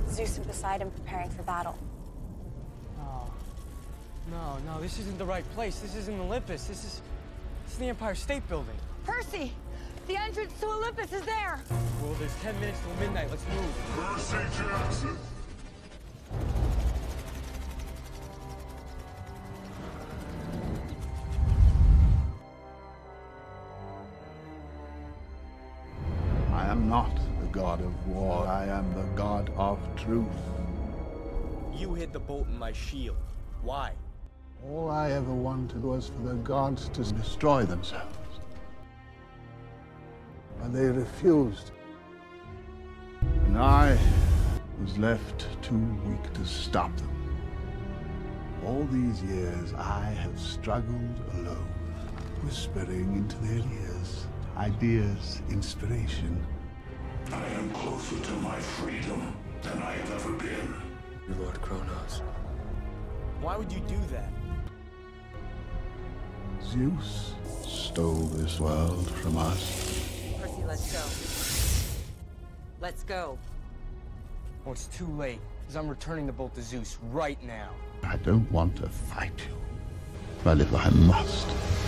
Zeus and Poseidon preparing for battle. No, this isn't the right place. This isn't Olympus. This is the Empire State Building. Percy! The entrance to Olympus is there! Well, there's 10 minutes till midnight. Let's move. Percy Jackson! I am not the god of war. I am the god of truth. You hid the bolt in my shield. Why? All I ever wanted was for the gods to destroy themselves. But they refused. And I was left too weak to stop them. All these years I have struggled alone, whispering into their ears ideas, inspiration. I am closer to my freedom than I have ever been. Lord Kronos. Why would you do that? Zeus stole this world from us. Percy, let's go. Let's go. Oh, it's too late, because I'm returning the bolt to Zeus right now. I don't want to fight you, but if I must.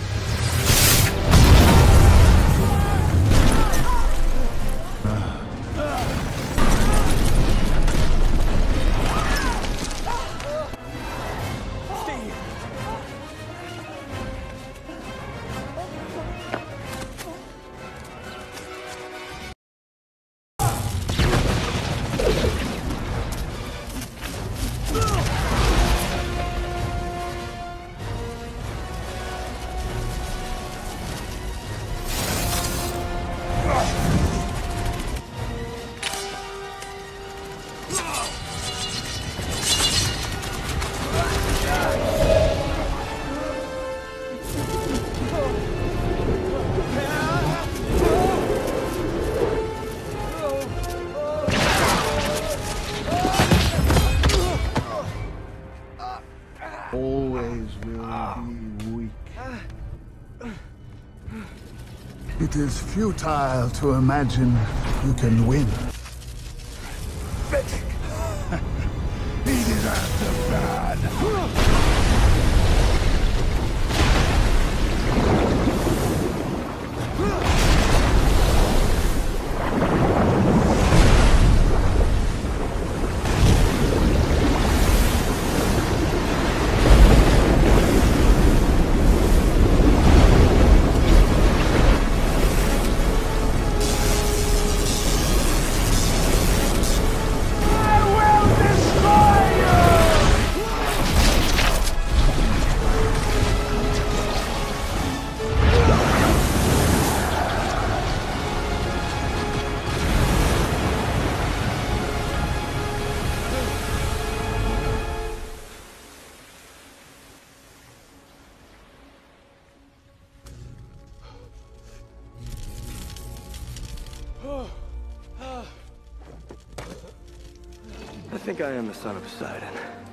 Always will be weak. It is futile to imagine you can win. He deserves to burn. I think I am the son of Poseidon.